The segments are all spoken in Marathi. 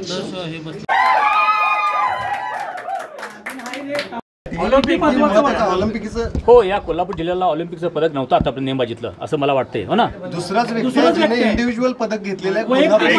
हो, या कोल्हापूर जिल्ह्याला ऑलिम्पिकचं पदक नव्हतं आतापर्यंत नेमबाजीतलं असं मला वाटतंय, हो ना. दुसराच इंडिव्हिज्युअल पदक घेतलेलं आहे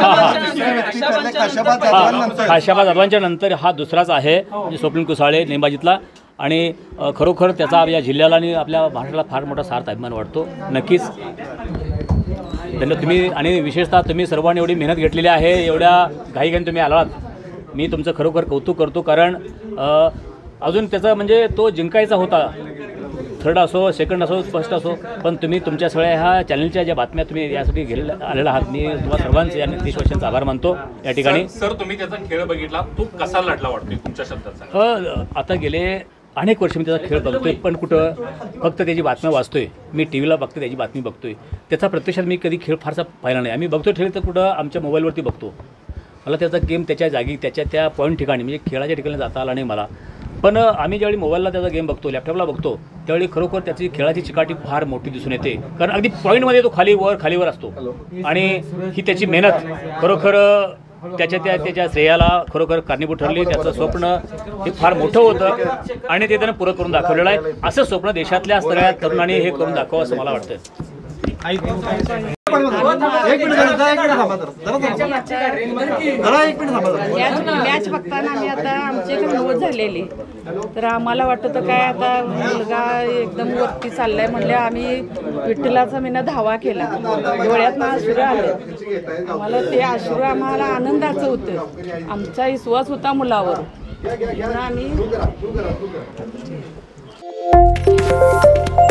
खाशाबा जाधवांच्या नंतर हा दुसराच आहे म्हणजे स्वप्नील कुसाळे नेमबाजीतला. आणि खरोखर त्याचा या जिल्ह्याला आणि आपल्या महाराष्ट्राला फार मोठा सार्थ अभिमान वाटतो. नक्कीच त्यांना तुम्ही आणि विशेषतः तुम्ही सर्वांनी एवढी मेहनत घेतलेली आहे, एवढ्या घाईघाईने तुम्ही आलात, मी तुमचं खरोखर कौतुक करतो. कारण अजून त्याचा म्हणजे तो जिंकायचा होता, थर्ड असो सेकंड असो फर्स्ट असो, पण तुम्ही तुमच्या सगळ्या ह्या चॅनलच्या ज्या बातम्या तुम्ही यासाठी आलेला आहात, मी तुम्हाला सर्वांचे आणि देशवासियांचा आभार मानतो या ठिकाणी. सर तुम्ही त्याचा खेळ बघितला, तो कसा लढला वाटतोय तुमच्या शब्दात? आता गेले अनेक वर्ष मी त्याचा खेळ बघतोय, पण कुठं फक्त त्याची बातम्या वाचतोय, मी टी व्हीला बघतो त्याची बातमी बघतोय, त्याचा प्रत्यक्षात मी कधी खेळ फारसा पाहिला नाही. आम्ही बघतो खेळ तर कुठं आमच्या मोबाईलवरती बघतो. मला त्याचा गेम त्याच्या जागी त्याच्या त्या पॉईंट ठिकाणी म्हणजे खेळाच्या ठिकाणी जाता आला नाही मला. पण आम्ही ज्यावेळी मोबाईलला त्याचा गेम बघतो, लॅपटॉपला बघतो, त्यावेळी खरोखर त्याची खेळाची चिकाटी फार मोठी दिसून येते. कारण अगदी पॉईंटमध्ये तो खालीवर असतो आणि ही त्याची मेहनत खरोखर त्याच्या श्रेयाला खरोखर कारणीभूत ठरली. त्याचं स्वप्न हे फार मोठं होतं आणि ते त्यानं पुरं करून दाखवलेलं आहे. असं स्वप्न देशातल्या सगळ्या तरुणांनी हे करून दाखवावं असं मला वाटतं. मॅच बघताना आम्ही आता आमची नव्वद झालेली, तर आम्हाला वाटतं काय आता मुलगा एकदम वरती चाललाय म्हणले आम्ही विठ्ठलाचा मीनं धावा केला, डोळ्यात अश्रू आले आम्हाला. ते अश्रू आम्हाला आनंदाचं होतं, आमचा विश्वास होता मुलावर आम्ही